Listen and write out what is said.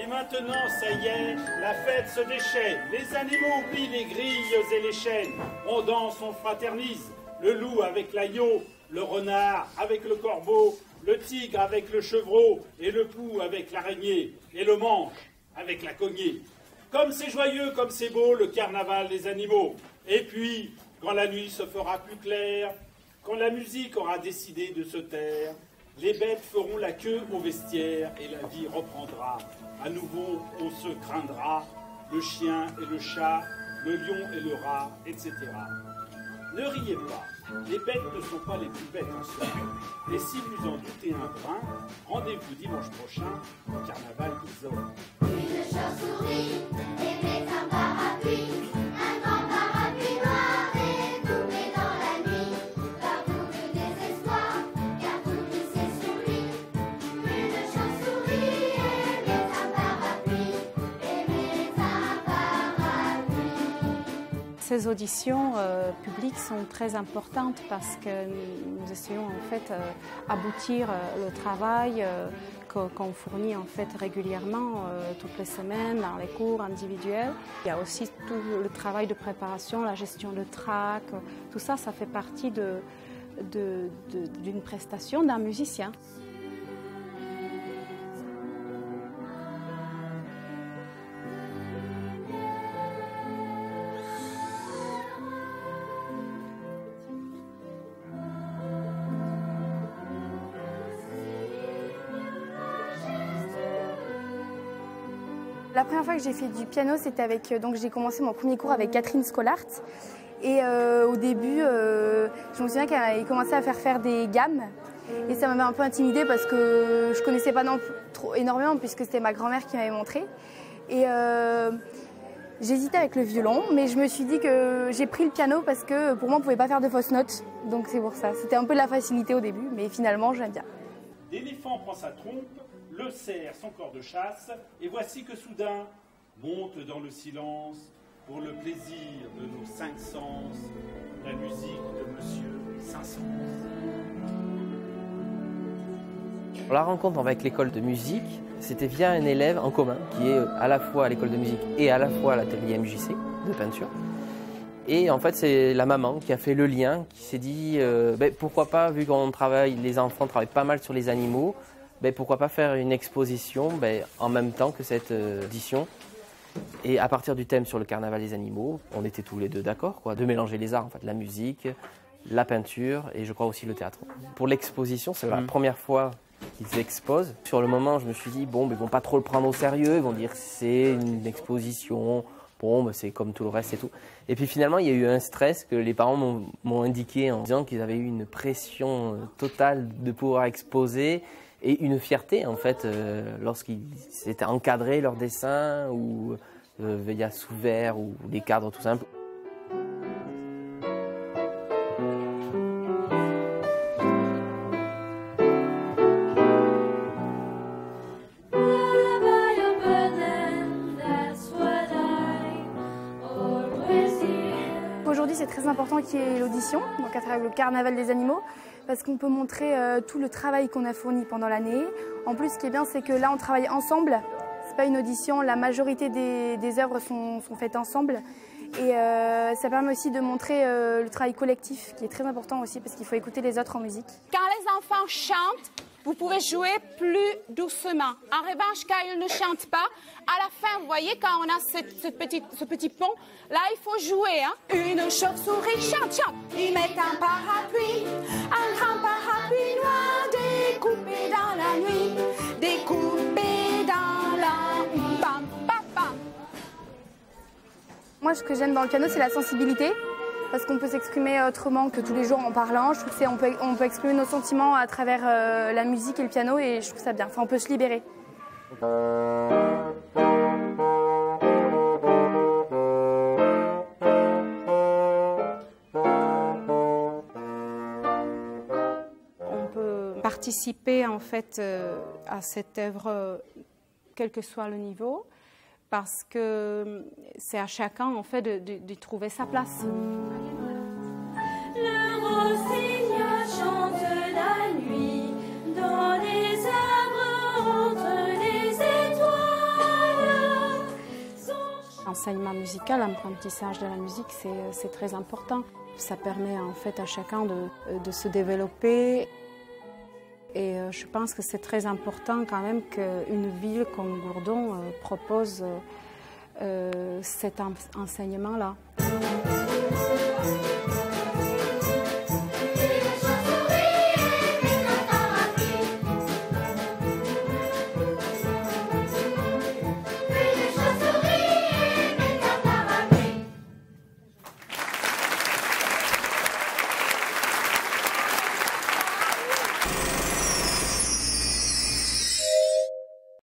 maintenant, ça y est, la fête se déchaîne. Les animaux oublient les grilles et les chaînes. On danse, on fraternise. Le loup avec l'agneau, le renard avec le corbeau, le tigre avec le chevreau, et le pou avec l'araignée, et le manche avec la cognée. Comme c'est joyeux, comme c'est beau, le carnaval des animaux. Et puis, quand la nuit se fera plus claire, quand la musique aura décidé de se taire, les bêtes feront la queue au vestiaire et la vie reprendra. À nouveau, on se craindra, le chien et le chat, le lion et le rat, etc. Ne riez pas, les bêtes ne sont pas les plus bêtes en soi. Et si vous en doutez un brin, rendez-vous dimanche prochain au Carnaval des Hommes. Une chauve-souris aimait un parapluie, un grand parapluie noir et coupé dans la nuit. Partout le désespoir, car tout glissait sur lui. Une chauve-souris aimait un parapluie, aimait un parapluie. Ces auditions publiques sont très importantes parce que nous essayons en fait aboutir le travail qu'on fournit en fait régulièrement toutes les semaines dans les cours individuels. Il y a aussi tout le travail de préparation, la gestion de track, tout ça, ça fait partie d'une prestation d'un musicien. La première fois que j'ai fait du piano, c'était avec, donc j'ai commencé mon premier cours avec Catherine Scollart. Et au début, je me souviens qu'elle commençait à faire des gammes. Et ça m'avait un peu intimidée parce que je ne connaissais pas non plus trop énormément puisque c'était ma grand-mère qui m'avait montré. Et j'hésitais avec le violon, mais je me suis dit que j'ai pris le piano parce que pour moi, on ne pouvait pas faire de fausses notes. Donc c'est pour ça. C'était un peu de la facilité au début, mais finalement, j'aime bien. L'éléphant prend sa trompe, le cerf son corps de chasse, et voici que soudain monte dans le silence, pour le plaisir de nos cinq sens, la musique de Monsieur Saint-Saëns. La rencontre avec l'école de musique, c'était via un élève en commun qui est à la fois à l'école de musique et à la fois à l'atelier MJC de peinture. Et en fait, c'est la maman qui a fait le lien, qui s'est dit pourquoi pas, vu qu'on travaille, les enfants travaillent pas mal sur les animaux, pourquoi pas faire une exposition en même temps que cette édition. Et à partir du thème sur le carnaval des animaux, on était tous les deux d'accord, de mélanger les arts, en fait, la musique, la peinture et je crois aussi le théâtre. Pour l'exposition, c'est la première fois qu'ils exposent. Sur le moment, je me suis dit, ils vont pas trop le prendre au sérieux, ils vont dire que c'est une exposition, c'est comme tout le reste et tout. Et puis finalement, il y a eu un stress que les parents m'ont indiqué en disant qu'ils avaient eu une pression totale de pouvoir exposer et une fierté en fait lorsqu'ils s'étaient encadrés leurs dessins ou veillés sous verre ou des cadres tout simples. Aujourd'hui, c'est très important qu'il y ait l'audition, donc à travers le carnaval des animaux, parce qu'on peut montrer tout le travail qu'on a fourni pendant l'année. En plus, ce qui est bien, c'est que là, on travaille ensemble. C'est pas une audition, la majorité des œuvres sont faites ensemble. Et ça permet aussi de montrer le travail collectif, qui est très important aussi, parce qu'il faut écouter les autres en musique. Quand les enfants chantent, vous pouvez jouer plus doucement. En revanche, quand ils ne chantent pas, à la fin, vous voyez, quand on a ce petit pont, là, il faut jouer. Une chauve-souris chante, ils mettent un parapluie, un grand parapluie noir, découpé dans la nuit, découpé dans la... Bam, bam, bam. Moi, ce que j'aime dans le piano, c'est la sensibilité. Parce qu'on peut s'exprimer autrement que tous les jours en parlant. Je trouve qu'on peut exprimer nos sentiments à travers la musique et le piano et je trouve ça bien. Enfin, on peut se libérer. On peut participer en fait à cette œuvre, quel que soit le niveau, parce que c'est à chacun en fait de trouver sa place. Le rossignol chante la nuit dans les arbres entre les étoiles. l'enseignement musical, l'apprentissage de la musique, c'est très important. Ça permet en fait à chacun de se développer. Et je pense que c'est très important quand même qu'une ville comme Gourdon propose cet enseignement-là.